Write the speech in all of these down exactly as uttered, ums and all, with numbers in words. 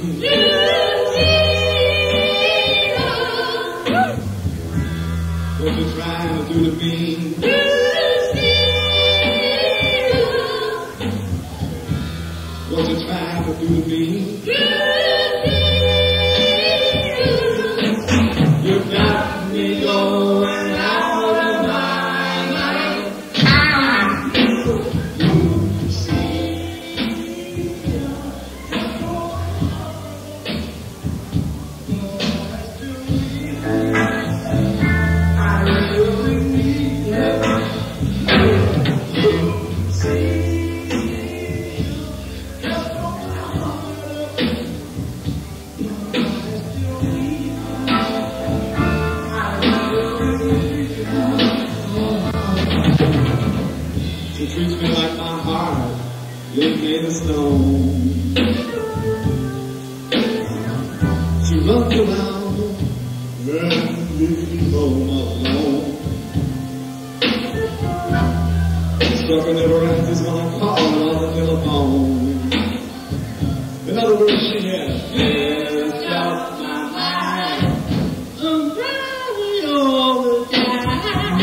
What you trying to do to me? What you trying to do to me? You got me going out of my mind. Treats me like my heart is made of stone. She runs around and leaves me home alone. Struck never answers when I call her on the telephone. In other words, she has messed up my mind. I'm very all the time.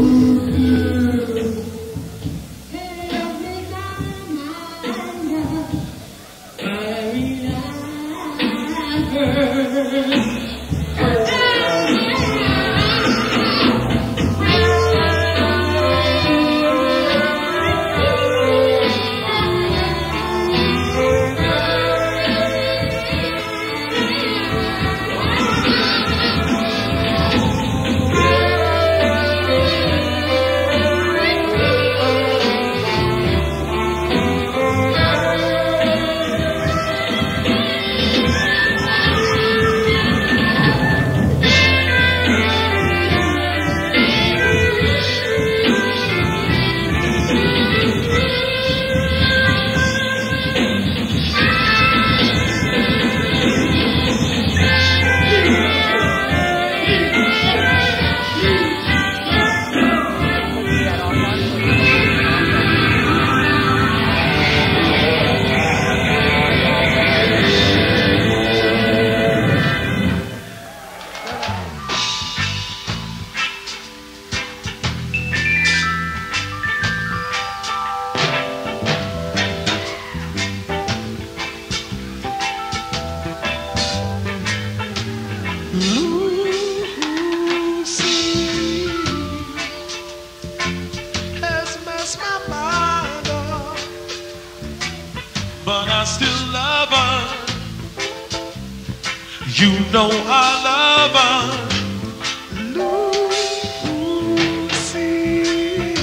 You know I love her, Lucy.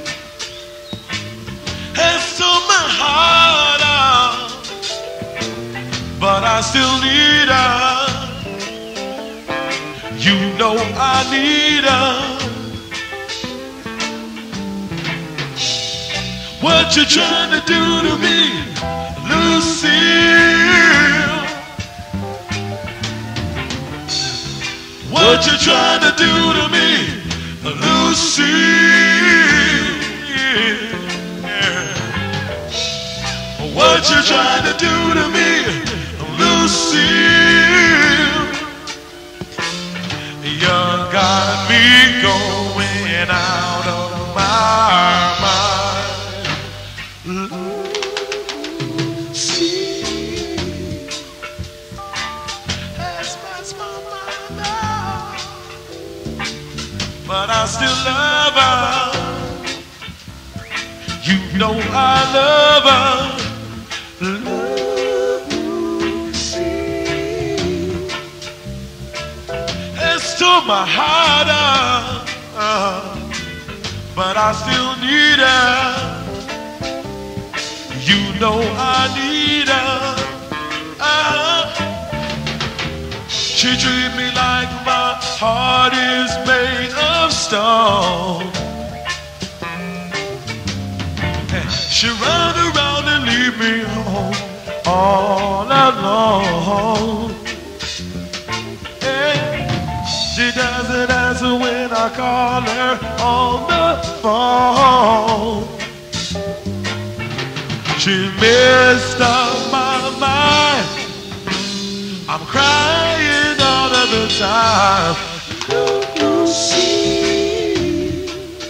Has torn my heart out, but I still need her. You know I need her. What you trying to do to me, Lucille? What you trying to do to me, Lucille? What you trying to do to me, Lucille? You got me going out of my mind, Lucille. Has messed my mind up, but I still love her. You know I love her, Lucille. It's torn my heart out, uh, but I still need her. You know I need her. Uh, she treat me like my heart is made of stone. She run around and leave me home all alone. And she doesn't answer when I call her on the phone. She messed up my mind, I'm crying all of the time. Lucille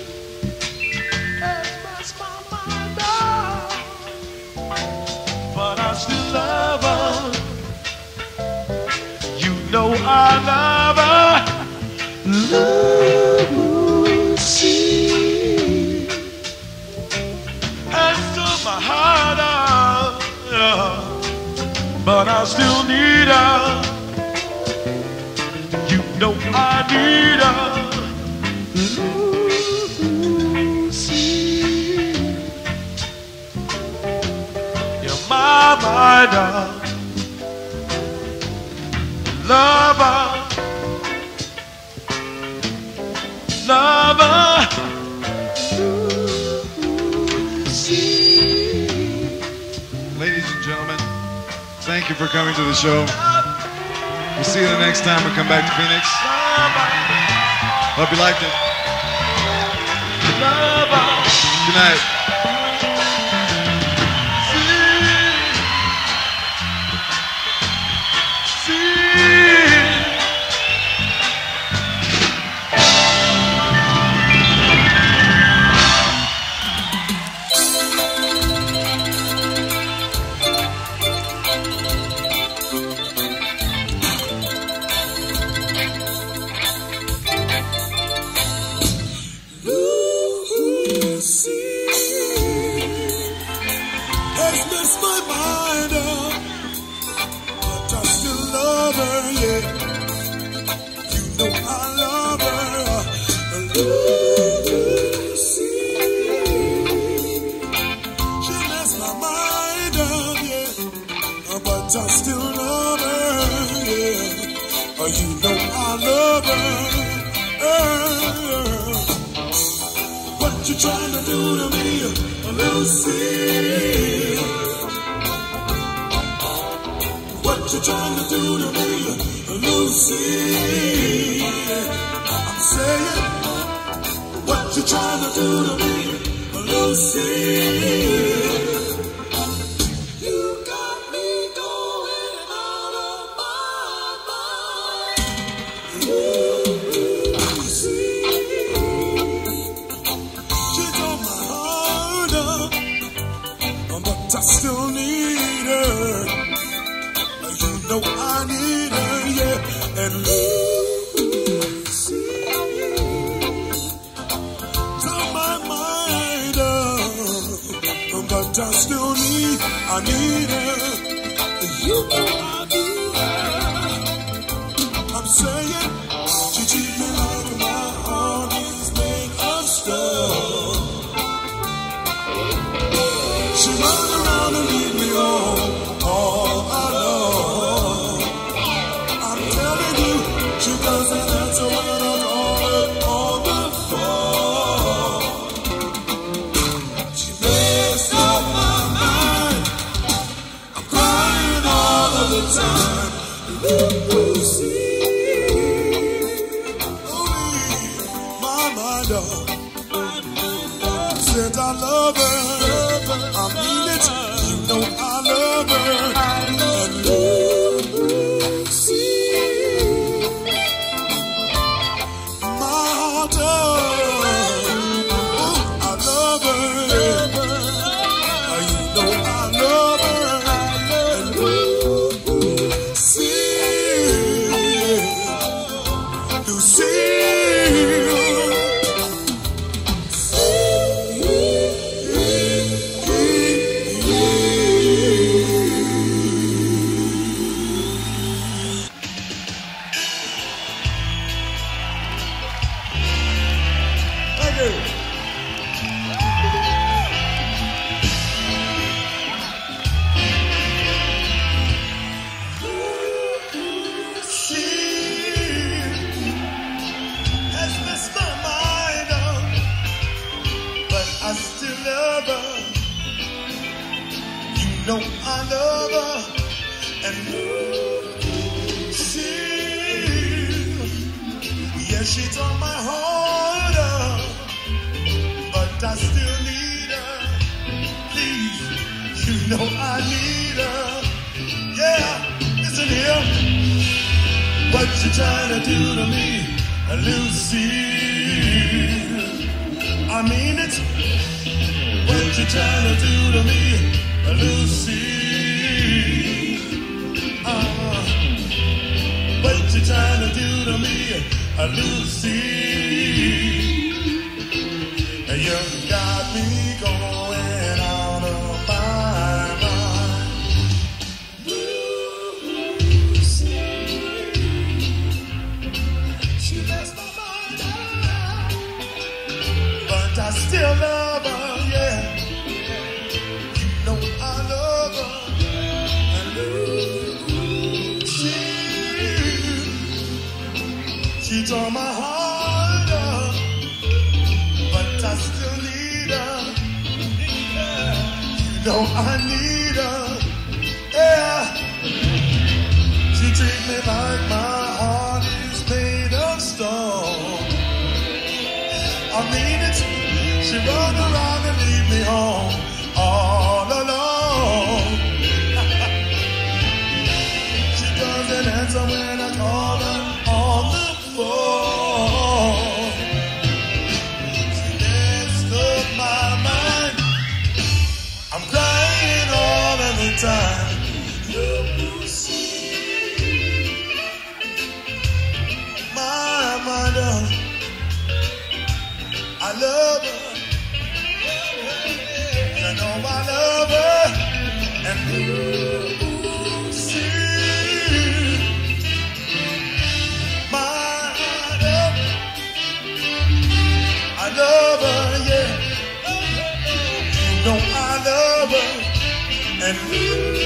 has messed my mind up, but I still love her. You know I love her. Lucille has took my heart out, yeah, but I still need her. You know I need her. Lucille, you're my, my dog. Lover, lover, Lucille. Ladies and gentlemen, thank you for coming to the show. We'll see you the next time we come back to Phoenix. Hope you liked it. Good night. You know I need her. Yeah, listen here. What you trying to do to me, Lucille? I mean it. What you trying to do to me, Lucille? Uh, what you trying to do to me, Lucille? You got me going out of my mind. Lucille, she messed my mind up, but I still love her, yeah. You know I love her. And Lucille, she tore my heart up, but I still need her. You know I need her. Yeah. She treats me like my heart is made of stone. I mean it. She run around and leave me home all alone. She doesn't answer when I call her on the phone. She messed up my mind. I'm crying all of the time. You see my mind up. I love her. You know I love her. And Lucille, my love, I love her, yeah. You know I love her. And Lucille,